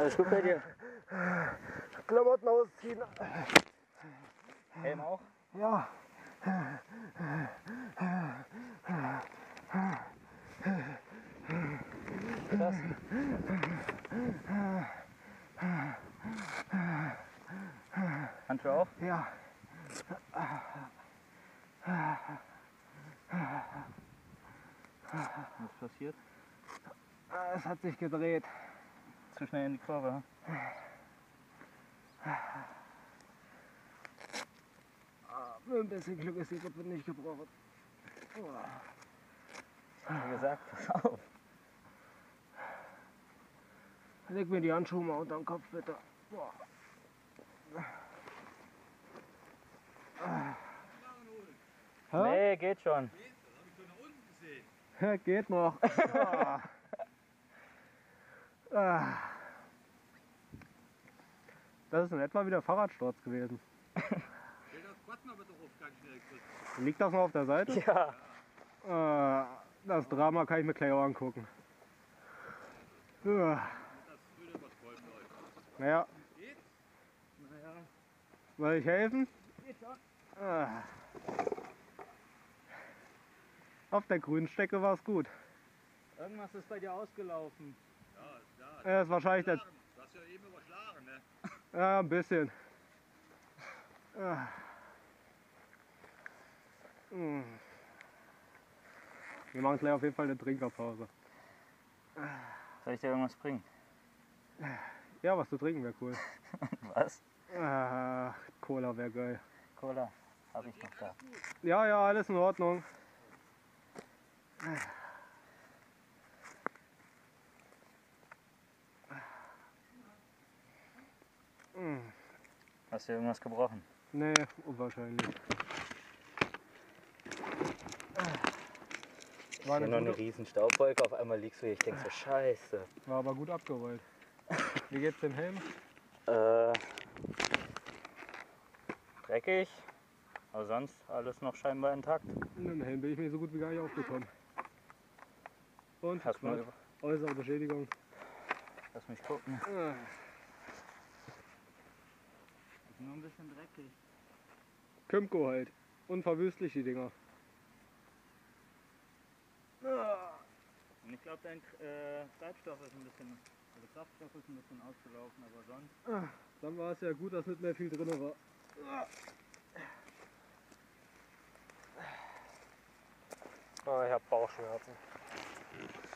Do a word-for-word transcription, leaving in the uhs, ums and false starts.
Alles gut bei dir? Klamotten ausziehen. Helm auch? Ja. Das? Handschuhe auch? Ja. Was ist passiert? Es hat sich gedreht. Zu schnell in die Kurve. Mit ein bisschen Glück ist die Rippe nicht gebrochen. Wie gesagt, pass auf. Leg mir die Handschuhe mal unter den Kopf, bitte. Nee, geht schon. Geht noch. Das ist in etwa wie der Fahrradsturz gewesen. Liegt das noch auf der Seite? Ja. Das Drama kann ich mir gleich auch angucken. Naja. Soll ich helfen? Auf der grünen Strecke war es gut. Irgendwas ist bei dir ausgelaufen. Ja, das ist wahrscheinlich der... Du hast ja eben überschlagen, ne? Ja, ein bisschen. Wir machen gleich auf jeden Fall eine Trinkerpause. Soll ich dir irgendwas bringen? Ja, was zu trinken wäre cool. Was? Ah, Cola wäre geil. Cola habe ich noch da. Ja, ja, alles in Ordnung. Hast du irgendwas gebrochen? Nee, unwahrscheinlich. War Hier eine noch eine gute, riesen Staubwolke, auf einmal liegst du hier, ich denk so, scheiße. war aber gut abgerollt. Wie geht's dem Helm? Äh, dreckig, aber sonst alles noch scheinbar intakt. In den Helm bin ich mir so gut wie gar nicht aufgekommen. Und? Hast was? du Äußere Beschädigung. Lass mich gucken. Ah. Ist nur ein bisschen dreckig. Kymco halt. Unverwüstlich die Dinger. Ah. Und ich glaube, dein äh, Treibstoff ist ein bisschen, also Kraftstoff ist ein bisschen ausgelaufen, aber sonst. Ah. Dann war es ja gut, dass nicht mehr viel drin war. Ah. Oh, ich habe Bauchschmerzen.